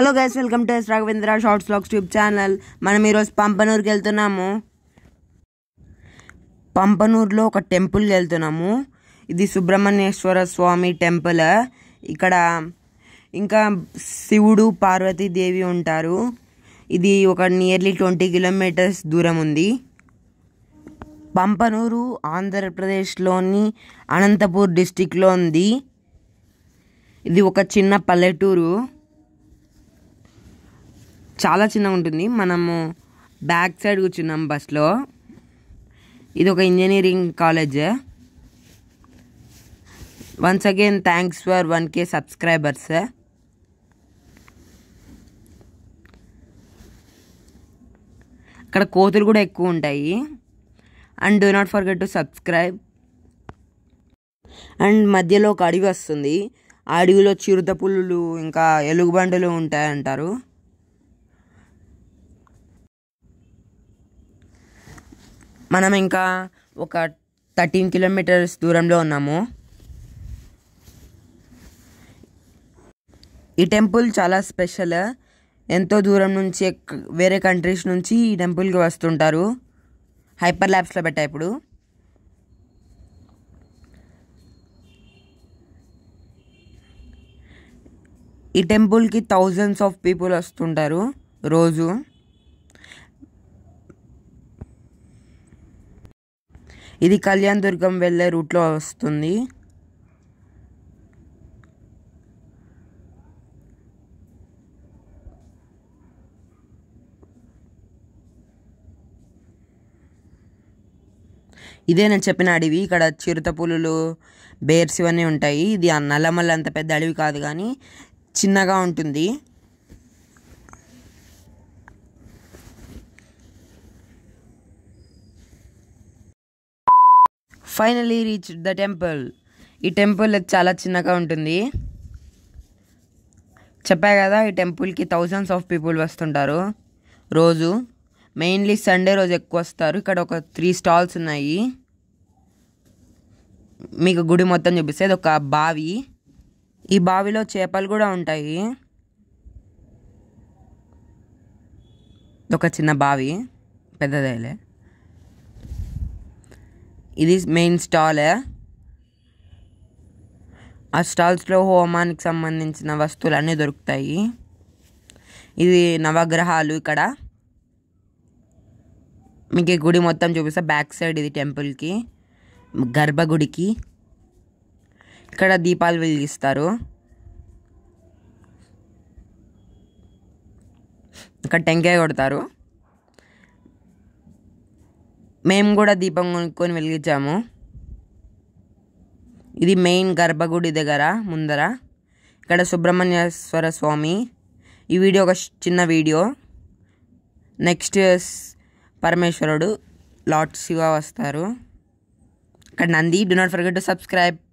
Hello guys, welcome to S.Raghavendra shorts vlogs tube channel. మనం ఈరోజు పంపనూరుకి వెళ్తున్నాము. పంపనూరులో ఒక టెంపుల్కి వెళ్తున్నాము. ఇది సుబ్రహ్మణ్యేశ్వర స్వామి టెంపుల్. ఇక్కడ ఇంకా శివుడు పార్వతీదేవి ఉంటారు. ఇది ఒక నియర్లీ 20 కిలోమీటర్స్ దూరం ఉంది. పంపనూరు ఆంధ్రప్రదేశ్లోని అనంతపూర్ డిస్టిక్లో ఉంది. ఇది ఒక చిన్న పల్లెటూరు, చాలా చిన్నగా ఉంటుంది. మనము బ్యాక్ సైడ్ కూర్చున్నాం బస్లో. ఇది ఒక engineering college. Once again thanks for 1K subscribers. అక్కడ కోతులు కూడా ఎక్కువ ఉంటాయి. And do not forget to subscribe. And మధ్యలో ఒక అడవి వస్తుంది. ఆ అడవిలో చిరుత పులులు ఇంకా ఎలుగుబండులు ఉంటాయంటారు. మనం ఇంకా ఒక 13 కిలోమీటర్స్ దూరంలో ఉన్నాము. ఈ టెంపుల్ చాలా స్పెషల్. ఎంతో దూరం నుంచి వేరే కంట్రీస్ నుంచి ఈ టెంపుల్కి వస్తుంటారు. హైపర్ ల్యాబ్స్లో పెట్టా ఇప్పుడు. ఈ టెంపుల్కి థౌజండ్స్ ఆఫ్ పీపుల్ వస్తుంటారు రోజు. ఇది కళ్యాణ్ దుర్గం వెళ్ళే రూట్లో వస్తుంది. ఇదే నేను చెప్పిన అడవి. ఇక్కడ చిరుత పులులు, బేర్స్ ఇవన్నీ ఉంటాయి. ఇది నల్లమల్ల అంత పెద్ద అడవి కాదు, కానీ చిన్నగా ఉంటుంది. Finally reach the temple. ఈ టెంపుల్ చాలా చిన్నగా ఉంటుంది. చెప్పా కదా, ఈ టెంపుల్కి థౌజండ్స్ ఆఫ్ పీపుల్ వస్తుంటారు రోజు. మెయిన్లీ సండే రోజు ఎక్కువ వస్తారు. ఇక్కడ ఒక 3 స్టాల్స్ ఉన్నాయి. మీకు గుడి మొత్తం చూపిస్తే ఇది ఒక బావి. ఈ బావిలో చేపలు కూడా ఉంటాయి. ఒక చిన్న బావి, పెద్దదేలే. ఇది మెయిన్ స్టాల్. ఆ స్టాల్స్లో హోమానికి సంబంధించిన వస్తువులు అన్నీ దొరుకుతాయి. ఇది నవగ్రహాలు. ఇక్కడ మీకు ఈ గుడి మొత్తం చూపిస్తా. బ్యాక్ సైడ్ ఇది టెంపుల్కి, గర్భగుడికి. ఇక్కడ దీపాలు వెలిగిస్తారు. ఇక్కడ టెంకాయ కొడతారు. మేము కూడా దీపం కొనుక్కొని వెలిగించాము. ఇది మెయిన్ గర్భగుడి దగ్గర ముందర. ఇక్కడ సుబ్రహ్మణ్యేశ్వర స్వామి. ఈ వీడియో ఒక చిన్న వీడియో. నెక్స్ట్ పరమేశ్వరుడు, లార్డ్ శివ వస్తారు. ఇక్కడ Nandi. Do not forget to subscribe.